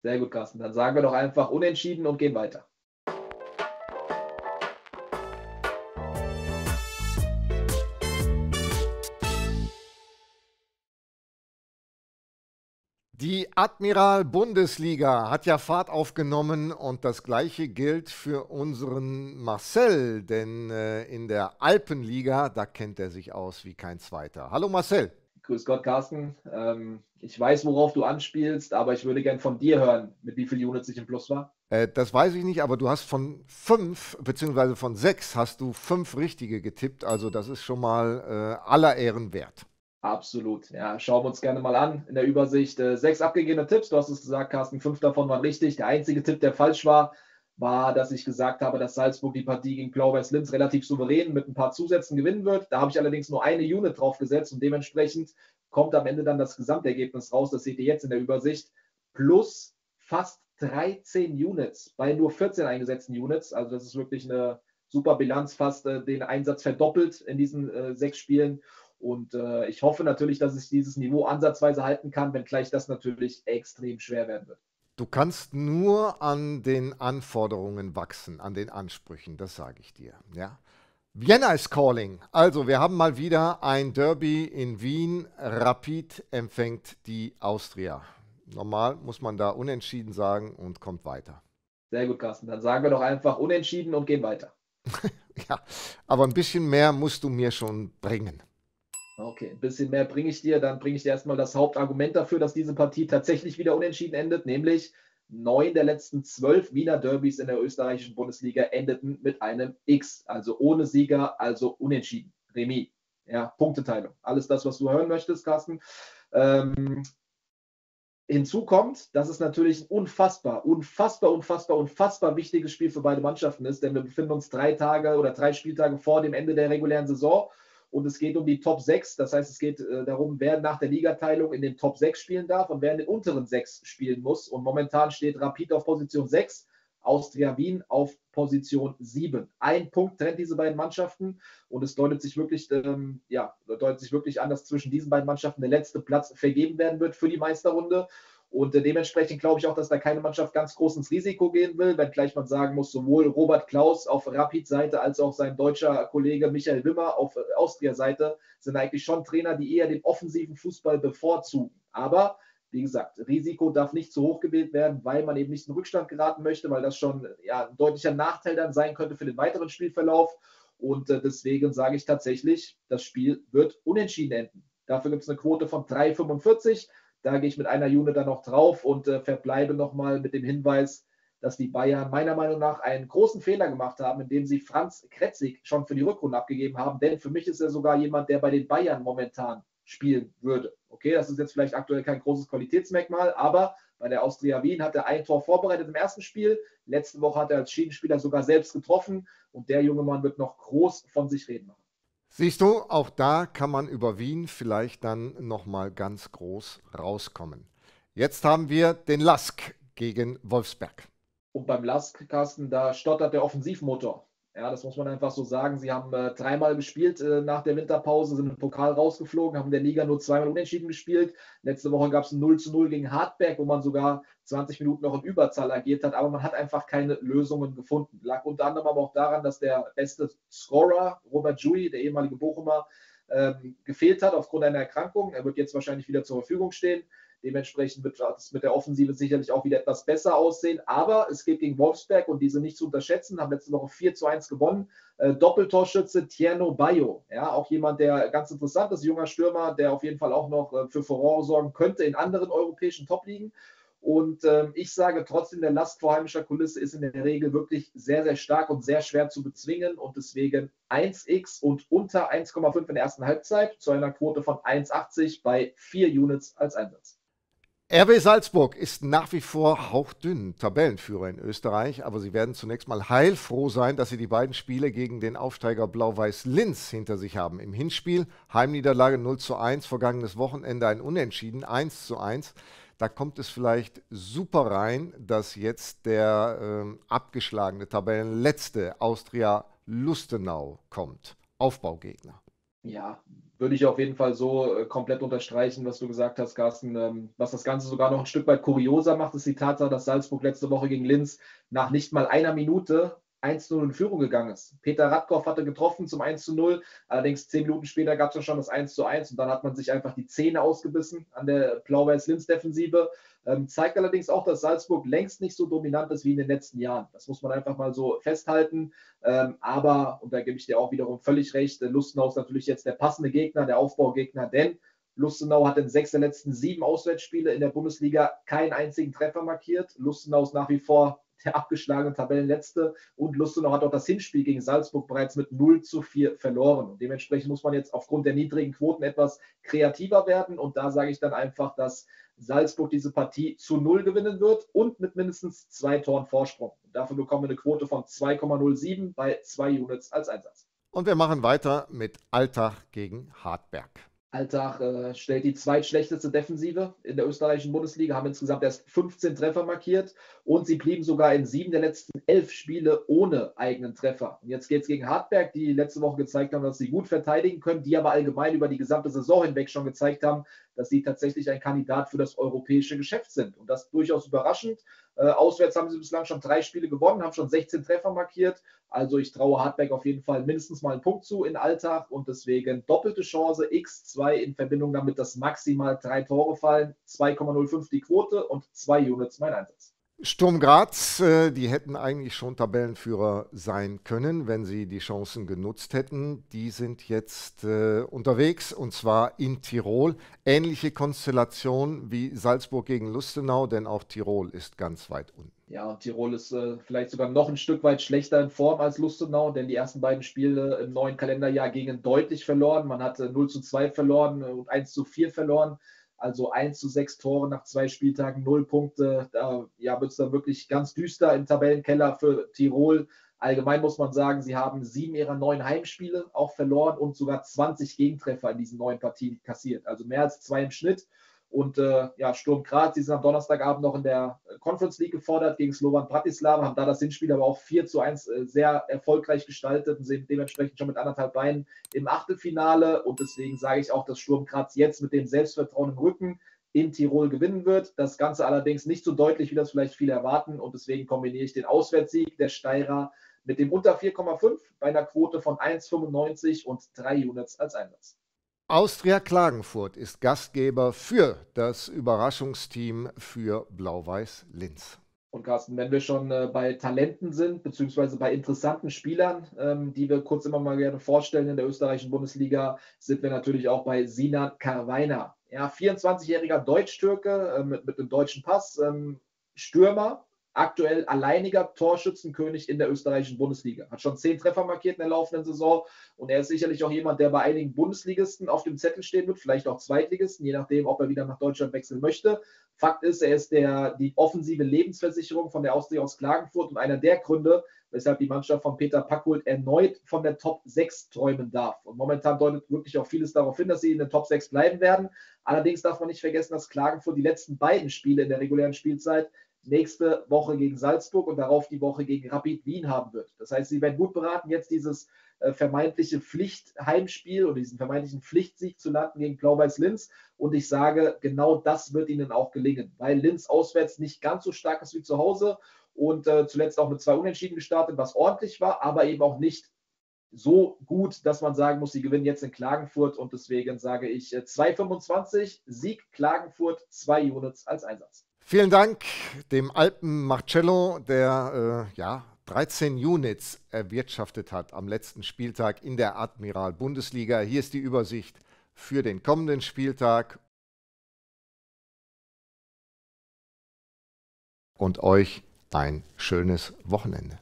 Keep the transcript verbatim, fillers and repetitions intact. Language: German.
Sehr gut, Carsten. Dann sagen wir doch einfach unentschieden und gehen weiter. Die Admiral-Bundesliga hat ja Fahrt aufgenommen und das Gleiche gilt für unseren Marcel, denn äh, in der Alpenliga, da kennt er sich aus wie kein Zweiter. Hallo Marcel. Grüß Gott, Carsten. Ähm, ich weiß, worauf du anspielst, aber ich würde gern von dir hören, mit wie viel Units ich im Plus war. Äh, das weiß ich nicht, aber du hast von fünf, beziehungsweise von sechs, hast du fünf richtige getippt. Also das ist schon mal äh, aller Ehren wert. Absolut. Ja, schauen wir uns gerne mal an. In der Übersicht äh, sechs abgegebene Tipps. Du hast es gesagt, Carsten, fünf davon waren richtig. Der einzige Tipp, der falsch war, war, dass ich gesagt habe, dass Salzburg die Partie gegen Blau-Weiß-Linz relativ souverän mit ein paar Zusätzen gewinnen wird. Da habe ich allerdings nur eine Unit drauf gesetzt und dementsprechend kommt am Ende dann das Gesamtergebnis raus. Das seht ihr jetzt in der Übersicht. Plus fast dreizehn Units bei nur vierzehn eingesetzten Units. Also das ist wirklich eine super Bilanz, fast äh, den Einsatz verdoppelt in diesen äh, sechs Spielen. Und äh, ich hoffe natürlich, dass ich dieses Niveau ansatzweise halten kann, wenngleich das natürlich extrem schwer werden wird. Du kannst nur an den Anforderungen wachsen, an den Ansprüchen, das sage ich dir. Ja? Vienna is calling. Also, wir haben mal wieder ein Derby in Wien. Rapid empfängt die Austria. Normal muss man da unentschieden sagen und kommt weiter. Sehr gut, Carsten. Dann sagen wir doch einfach unentschieden und gehen weiter. Ja, aber ein bisschen mehr musst du mir schon bringen. Okay, ein bisschen mehr bringe ich dir. Dann bringe ich dir erstmal das Hauptargument dafür, dass diese Partie tatsächlich wieder unentschieden endet, nämlich neun der letzten zwölf Wiener Derbys in der österreichischen Bundesliga endeten mit einem X, also ohne Sieger, also unentschieden. Remis. Ja, Punkteteilung. Alles das, was du hören möchtest, Carsten. Ähm, Hinzu kommt, dass es natürlich ein unfassbar, unfassbar, unfassbar, unfassbar wichtiges Spiel für beide Mannschaften ist, denn wir befinden uns drei Tage oder drei Spieltage vor dem Ende der regulären Saison und es geht um die Top sechs. Das heißt, es geht äh, darum, wer nach der Ligateilung in den Top sechs spielen darf und wer in den unteren sechs spielen muss. Und momentan steht Rapid auf Position sechs, Austria Wien auf Position sieben. Ein Punkt trennt diese beiden Mannschaften und es deutet sich wirklich, ähm, ja, deutet sich wirklich an, dass zwischen diesen beiden Mannschaften der letzte Platz vergeben werden wird für die Meisterrunde. Und äh, dementsprechend glaube ich auch, dass da keine Mannschaft ganz groß ins Risiko gehen will, wenngleich man sagen muss, sowohl Robert Klaus auf Rapid-Seite als auch sein deutscher Kollege Michael Wimmer auf äh, Austria-Seite sind eigentlich schon Trainer, die eher den offensiven Fußball bevorzugen. Aber wie gesagt, Risiko darf nicht zu hoch gewählt werden, weil man eben nicht in Rückstand geraten möchte, weil das schon ja, ein deutlicher Nachteil dann sein könnte für den weiteren Spielverlauf. Und äh, deswegen sage ich tatsächlich, das Spiel wird unentschieden enden. Dafür gibt es eine Quote von drei Komma fünfundvierzig. Da gehe ich mit einer Unit dann noch drauf und äh, verbleibe nochmal mit dem Hinweis, dass die Bayern meiner Meinung nach einen großen Fehler gemacht haben, indem sie Franz Kretzig schon für die Rückrunde abgegeben haben. Denn für mich ist er sogar jemand, der bei den Bayern momentan spielen würde. Okay, das ist jetzt vielleicht aktuell kein großes Qualitätsmerkmal, aber bei der Austria Wien hat er ein Tor vorbereitet im ersten Spiel. Letzte Woche hat er als Schienenspieler sogar selbst getroffen und der junge Mann wird noch groß von sich reden machen. Siehst du, auch da kann man über Wien vielleicht dann nochmal ganz groß rauskommen. Jetzt haben wir den Lask gegen Wolfsberg. Und beim Lask, Carsten, da stottert der Offensivmotor. Ja, das muss man einfach so sagen. Sie haben äh, dreimal gespielt äh, nach der Winterpause, sind im Pokal rausgeflogen, haben in der Liga nur zweimal unentschieden gespielt. Letzte Woche gab es ein null zu null gegen Hartberg, wo man sogar zwanzig Minuten noch in Überzahl agiert hat, aber man hat einfach keine Lösungen gefunden. Lag unter anderem aber auch daran, dass der beste Scorer, Robert Jui, der ehemalige Bochumer, ähm, gefehlt hat aufgrund einer Erkrankung. Er wird jetzt wahrscheinlich wieder zur Verfügung stehen. Dementsprechend wird es mit der Offensive sicherlich auch wieder etwas besser aussehen. Aber es geht gegen Wolfsberg und diese nicht zu unterschätzen, haben letzte Woche vier zu eins gewonnen. Äh, Doppeltorschütze Tierno Bayo. Ja, auch jemand, der ganz interessant ist, junger Stürmer, der auf jeden Fall auch noch äh, für Furore sorgen könnte in anderen europäischen Top-Ligen. Und äh, ich sage trotzdem, der Last vor heimischer Kulisse ist in der Regel wirklich sehr, sehr stark und sehr schwer zu bezwingen. Und deswegen eins X und unter eins Komma fünf in der ersten Halbzeit zu einer Quote von eins Komma achtzig bei vier Units als Einsatz. R B Salzburg ist nach wie vor hauchdünn Tabellenführer in Österreich, aber sie werden zunächst mal heilfroh sein, dass sie die beiden Spiele gegen den Aufsteiger Blau-Weiß Linz hinter sich haben. Im Hinspiel Heimniederlage null zu eins, vergangenes Wochenende ein Unentschieden eins zu eins. Da kommt es vielleicht super rein, dass jetzt der ähm, abgeschlagene Tabellenletzte Austria Lustenau kommt. Aufbaugegner. Ja, würde ich auf jeden Fall so äh, komplett unterstreichen, was du gesagt hast, Carsten. Ähm, was das Ganze sogar noch ein Stück weit kurioser macht, ist die Tatsache, dass Salzburg letzte Woche gegen Linz nach nicht mal einer Minute eins zu null in Führung gegangen ist. Peter Radkoff hatte getroffen zum eins zu null, allerdings zehn Minuten später gab es ja schon das eins zu eins und dann hat man sich einfach die Zähne ausgebissen an der Blau-Weiß-Linz-Defensive. Ähm, zeigt allerdings auch, dass Salzburg längst nicht so dominant ist wie in den letzten Jahren. Das muss man einfach mal so festhalten. Ähm, aber, und da gebe ich dir auch wiederum völlig recht, Lustenau ist natürlich jetzt der passende Gegner, der Aufbaugegner, denn Lustenau hat in sechs der letzten sieben Auswärtsspiele in der Bundesliga keinen einzigen Treffer markiert. Lustenau ist nach wie vor der abgeschlagene Tabellenletzte und Lustenau hat auch das Hinspiel gegen Salzburg bereits mit null zu vier verloren. Und dementsprechend muss man jetzt aufgrund der niedrigen Quoten etwas kreativer werden und da sage ich dann einfach, dass Salzburg diese Partie zu null gewinnen wird und mit mindestens zwei Toren Vorsprung. Und dafür bekommen wir eine Quote von zwei Komma null sieben bei zwei Units als Einsatz. Und wir machen weiter mit Altach gegen Hartberg. Altach äh, stellt die zweitschlechteste Defensive in der österreichischen Bundesliga, haben insgesamt erst fünfzehn Treffer markiert und sie blieben sogar in sieben der letzten elf Spiele ohne eigenen Treffer. Und jetzt geht es gegen Hartberg, die letzte Woche gezeigt haben, dass sie gut verteidigen können, die aber allgemein über die gesamte Saison hinweg schon gezeigt haben, dass sie tatsächlich ein Kandidat für das europäische Geschäft sind. Und das durchaus überraschend. Äh, auswärts haben sie bislang schon drei Spiele gewonnen, haben schon sechzehn Treffer markiert. Also ich traue Hartberg auf jeden Fall mindestens mal einen Punkt zu in Altach und deswegen doppelte Chance X zwei in Verbindung damit, dass maximal drei Tore fallen. zwei Komma null fünf die Quote und zwei Units mein Einsatz. Sturm Graz, äh, die hätten eigentlich schon Tabellenführer sein können, wenn sie die Chancen genutzt hätten. Die sind jetzt äh, unterwegs und zwar in Tirol. Ähnliche Konstellation wie Salzburg gegen Lustenau, denn auch Tirol ist ganz weit unten. Ja, und Tirol ist äh, vielleicht sogar noch ein Stück weit schlechter in Form als Lustenau, denn die ersten beiden Spiele im neuen Kalenderjahr gingen deutlich verloren. Man hatte null zu zwei verloren und eins zu vier verloren. Also eins zu sechs Tore nach zwei Spieltagen, null Punkte. Da ja, wird es dann wirklich ganz düster im Tabellenkeller für Tirol. Allgemein muss man sagen, sie haben sieben ihrer neun Heimspiele auch verloren und sogar zwanzig Gegentreffer in diesen neun Partien kassiert. Also mehr als zwei im Schnitt. Und äh, ja, Sturm Graz, die sind am Donnerstagabend noch in der Conference League gefordert gegen Slovan Bratislava, haben da das Hinspiel aber auch vier zu eins äh, sehr erfolgreich gestaltet und sind dementsprechend schon mit anderthalb Beinen im Achtelfinale. Und deswegen sage ich auch, dass Sturm Graz jetzt mit dem Selbstvertrauen im Rücken in Tirol gewinnen wird. Das Ganze allerdings nicht so deutlich, wie das vielleicht viele erwarten. Und deswegen kombiniere ich den Auswärtssieg der Steirer mit dem unter vier Komma fünf bei einer Quote von eins Komma fünfundneunzig und drei Units als Einsatz. Austria Klagenfurt ist Gastgeber für das Überraschungsteam für Blau-Weiß Linz. Und Carsten, wenn wir schon äh, bei Talenten sind, beziehungsweise bei interessanten Spielern, ähm, die wir kurz immer mal gerne vorstellen in der österreichischen Bundesliga, sind wir natürlich auch bei Sinan Karweiner. Ja, vierundzwanzigjähriger Deutsch-Türke äh, mit, mit einem deutschen Pass, ähm, Stürmer, aktuell alleiniger Torschützenkönig in der österreichischen Bundesliga. Hat schon zehn Treffer markiert in der laufenden Saison und er ist sicherlich auch jemand, der bei einigen Bundesligisten auf dem Zettel stehen wird, vielleicht auch Zweitligisten, je nachdem, ob er wieder nach Deutschland wechseln möchte. Fakt ist, er ist der, die offensive Lebensversicherung von der Austria aus Klagenfurt und einer der Gründe, weshalb die Mannschaft von Peter Packhult erneut von der Top sechs träumen darf. Und momentan deutet wirklich auch vieles darauf hin, dass sie in den Top sechs bleiben werden. Allerdings darf man nicht vergessen, dass Klagenfurt die letzten beiden Spiele in der regulären Spielzeit nächste Woche gegen Salzburg und darauf die Woche gegen Rapid Wien haben wird. Das heißt, sie werden gut beraten, jetzt dieses äh, vermeintliche Pflichtheimspiel oder diesen vermeintlichen Pflichtsieg zu landen gegen Blau-Weiß Linz. Und ich sage, genau das wird ihnen auch gelingen, weil Linz auswärts nicht ganz so stark ist wie zu Hause und äh, zuletzt auch mit zwei Unentschieden gestartet, was ordentlich war, aber eben auch nicht so gut, dass man sagen muss, sie gewinnen jetzt in Klagenfurt und deswegen sage ich äh, zwei Komma fünfundzwanzig, Sieg Klagenfurt, zwei Units als Einsatz. Vielen Dank dem Alpen Marcello, der äh, ja, dreizehn Units erwirtschaftet hat am letzten Spieltag in der Admiral Bundesliga. Hier ist die Übersicht für den kommenden Spieltag. Und euch ein schönes Wochenende.